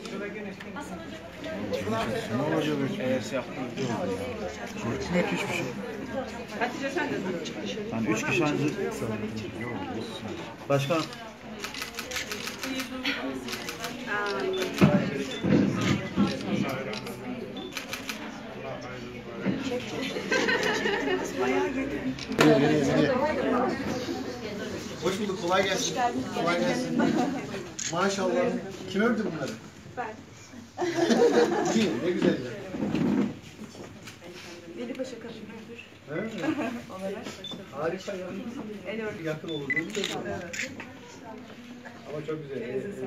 Ne olacak eğer yaptığınız ne hiçbir şey. Hatice sen de çık dışarı. Hani 3 kişi anca başkan Hoş bulduk, kolay gelsin. Kolay gelsin. Maşallah. Kim ördü bunları? Ben. İyi, ne güzel ya. Veli Paşa kadınıdır. Evet. Olarak. Harika ya. El örgü. Yakın olur değil mi? Evet. Ama çok güzel.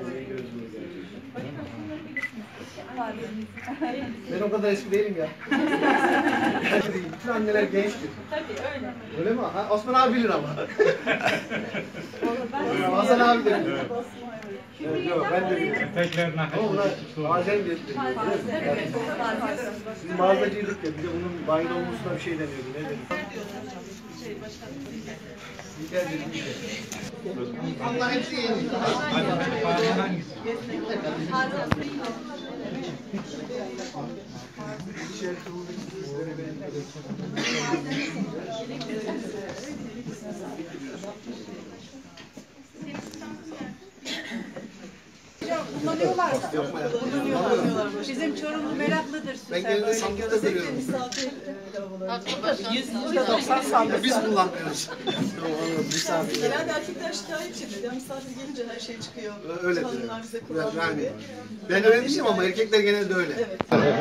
Ben o kadar eski değilim ya. Bütün anneler gençtir. Tabii öyle. Öyle mi? Ha, Osman abi bilir ama. Hasan abi de bilir. Evet, yok, ben de bilirim. Ama bunlar bazen de biz mağazacıydık ya, bir de bunun bayin olmasına bir şey deniyordu. Ne deniyor? Güzel dedim işte. Allah hepsi yeni. Kullanıyorlar da. Kullanıyorlar. Bizim Çorumlu meraklıdır. Ben genelde sandıkta görüyorum. %90 sandık. Biz kullanmıyoruz. Misafirler. Genelde erkekler şikayetçidir. Yani misafir gelince her şey çıkıyor. Öyledir. Hanımlar bize kullanmıyor Yani, diye. ben öğrenmişim ama erkekler genelde öyle. Evet.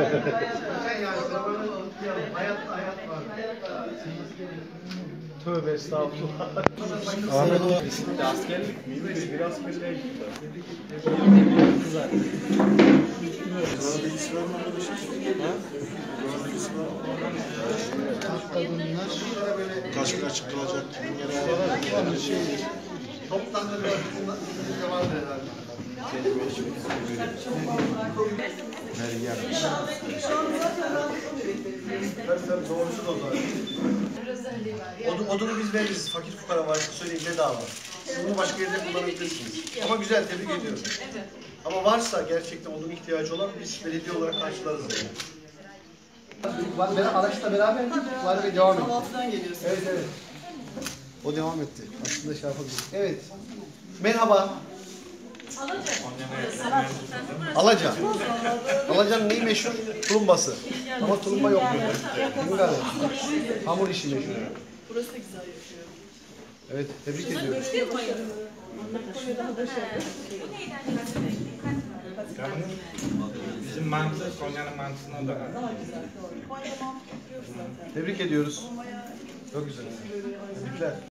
Tövbe estağfurullah. Askerlik miydi? Bir askerliğe gittiler. kadınlar kaç gün açık kalacak, Toplandı bizde vardı herhalde. Tabii doğrusu da o zaman. Odunu biz veririz. Fakir fukara var. Söyleyeyim bedava. Bunu başka yerde kullanabilirsiniz. Ama güzel, tebrik ediyorum. Ama varsa gerçekten odun ihtiyacı olan biz belediye olarak karşılarız yani. Araçla beraber var ve devam etti. Kahvaltıdan geliyorsun. Evet, evet. O devam etti. Aslında şey yapabiliriz. Evet. Merhaba. Alaca. Alaca'nın neyi meşhur? Tulumbası. Ama tulumba yok burada. Hamur işi meşhur. Burası da güzel yapıyor. Evet, tebrik ediyorum. Bizim mantı, Konya'nın mantısına da Tebrik ediyoruz. Çok güzel. Tebrikler.